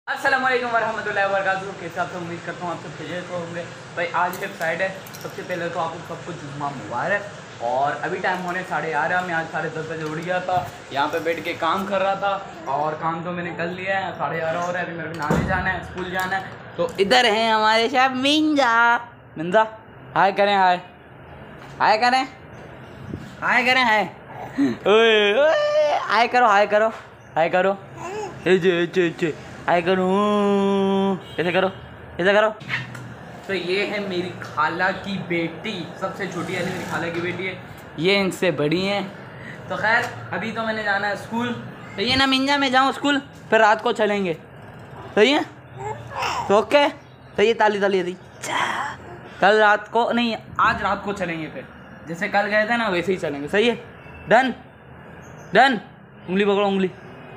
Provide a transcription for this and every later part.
अस्सलाम वालेकुम वरहमतुल्लाहि वबरकातुहू। कैसे आप सब, उम्मीद करता हूँ आप सब खैरियत से होंगे। भाई आज है फ्राइडे। सबसे पहले तो आपको सबको जुम्मा मुबारक। और अभी टाइम होने 11:30। मैं आज 10:30 बजे उठ गया था, यहाँ पे बैठ के काम कर रहा था और काम तो मैंने कर लिया है। 11:30 हो रहा है, अभी मेरे को नहाने जाना है, स्कूल जाना है। तो इधर हैं हमारे साहब मिंजा हाय करें, हाय हाय करें, हाय करें, हाय हाय करो, हाय करो, हाय करो, हाय करो, ऐसे करो, ऐसे करो। तो ये है मेरी खाला की बेटी, सबसे छोटी वाली मेरी खाला की बेटी है, ये इनसे बड़ी हैं। तो खैर अभी तो मैंने जाना है स्कूल। तो ये ना मिंजा में जाऊँ स्कूल, फिर रात को चलेंगे। सही है तो ओके, तो ये ताली ताली दी। कल रात को नहीं, आज रात को चलेंगे, फिर जैसे कल गए थे ना वैसे ही चलेंगे। सही है, डन डन। उंगली पकड़ो, उंगली,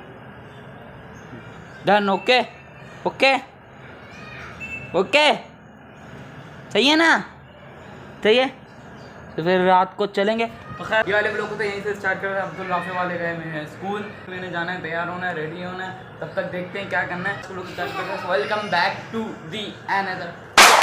डन। ओके ओके ओके, सही है ना, सही है। तो फिर रात को चलेंगे। तो खैर ये वाले ब्लॉग को तो यहीं से स्टार्ट कर रहे हैं। अब्दुल राफे वाले गए मैं स्कूल, मैंने जाना है, तैयार होना है, रेडी होना है। तब तक देखते हैं क्या करना है। स्कूल को स्टार्ट करते हैं। Welcome back to the another.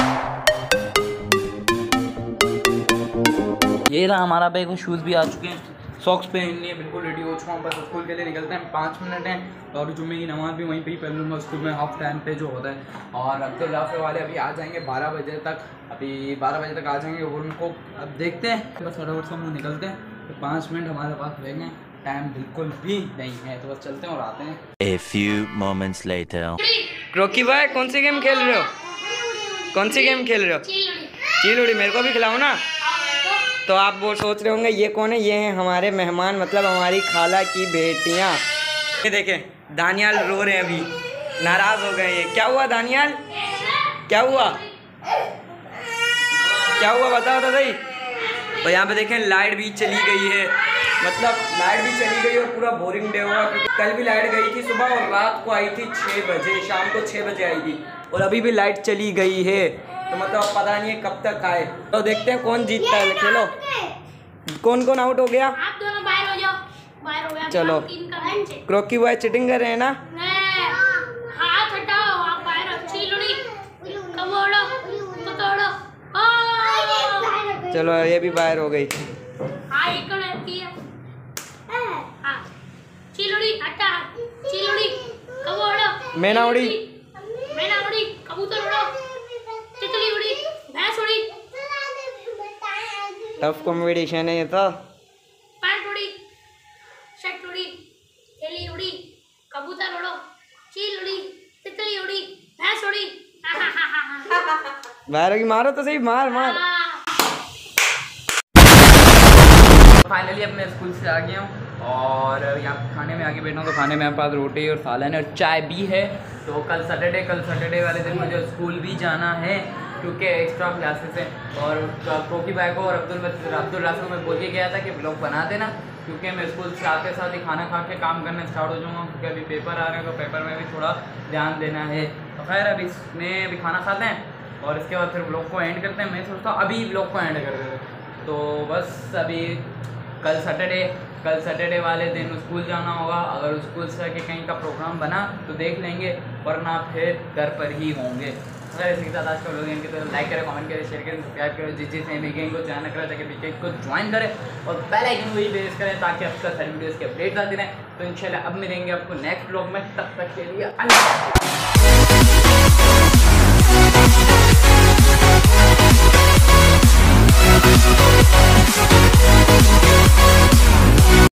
ये रहा हमारा बैग और शूज़ भी आ चुके हैं, सॉक्स पहन लिए, बिल्कुल रेडी हो चुका हूँ। बस स्कूल के लिए निकलते हैं, 5 मिनट हैं। और जुम्मे की नमाज़ भी वहीं पे ही पढ़ लूँगा स्कूल में, हाफ टाइम पे जो होता है। और अब्दुल राफे वाले अभी आ जाएंगे 12 बजे तक, अभी 12 बजे तक आ जाएंगे। वो उनको अब देखते हैं, बस फटाफट से हम लोग निकलते हैं। तो 5 मिनट हमारे पास रहेंगे, टाइम बिल्कुल भी नहीं है। तो बस चलते हैं और आते हैं। A few moments later. Rocky भाई कौन सी गेम खेल रहे हो, कौन सी गेम खेल रहे हो? चील उड़ी, मेरे को भी खिलाओ ना। तो आप वो सोच रहे होंगे ये कौन है, ये हैं हमारे मेहमान, मतलब हमारी खाला की बेटियां। ये देखें दानियाल रो रहे हैं, अभी नाराज हो गए हैं। क्या हुआ दानियाल, क्या हुआ, क्या हुआ बताओ तो सही। और यहाँ पे देखें लाइट भी चली गई है, मतलब लाइट भी चली गई और पूरा बोरिंग डे हुआ। कल भी लाइट गई थी सुबह और रात को आई थी 6 बजे, शाम को 6 बजे आई थी और अभी भी लाइट चली गई है। तो मतलब पता नहीं है कब तक आए। तो देखते हैं कौन जीतता है। खेलो, कौन कौन आउट हो गया? आप दोनों बाहर हो जाओ, बाहर हो गया। चलो क्रॉकी बॉय चीटिंग कर रहे हैं ना। हाथ हटाओ, आप बाहर हो। चिलुड़ी कमोड़ो पतोड़ो। चलो ये भी बाहर हो गई। हां एक रहती है। हां चिलुड़ी हटा, चिलुड़ी कमोड़ो। मैना उड़ी, मैना उड़ी, कबूतर उड़ो, तितली उड़ी, भैंस उड़ी। टफ कॉम्पिटिशन है ये तो। पैंट उड़ी, शर्ट उड़ी, थैली उड़ी, कबूतर उड़ो, चील उड़ी, तितली उड़ी, भैंस उड़ी। बाहर की मारो तो सही, मार मार। फाइनली अब मैं स्कूल से आ गया हूँ और यहाँ खाने में आके बैठा हूँ। तो खाने में हमारे पास रोटी और सालन है और चाय भी है। तो कल सैटरडे वाले दिन मुझे स्कूल भी जाना है क्योंकि एक्स्ट्रा क्लासेस हैं। और क्रॉकी भाई को और अब्दुल राफे को मैं बोल के गया था कि ब्लॉग बना देना, क्योंकि मैं स्कूल से आते साथ ही खाना खा के काम करना स्टार्ट हो जाऊँगा, क्योंकि अभी पेपर आ रहे हैं तो पेपर में भी थोड़ा ध्यान देना है। तो खैर अभी इसमें अभी खाना खाते हैं और इसके बाद फिर ब्लॉग को एंड करते हैं। मैं सोचता हूँ अभी ब्लॉग को एंड कर देते। तो बस अभी कल सैटरडे वाले दिन स्कूल जाना होगा। अगर स्कूल से के कहीं का प्रोग्राम बना तो देख लेंगे, वरना फिर घर पर ही होंगे। अगर इसी के साथ आज का लोग इनके तो लाइक करें, कमेंट करें, शेयर करें, सब्सक्राइब करें। जिससे वीकेंड को ज्वाइन करें ताकि वीकेंड को ज्वाइन करें और बेल आइकन को भी प्रेस करें ताकि आपका सारी वीडियोज़ के अपडेट्स आते रहें। तो इंशाल्लाह अब मिलेंगे आपको नेक्स्ट ब्लॉग में, तब तक के लिए अल्लाह।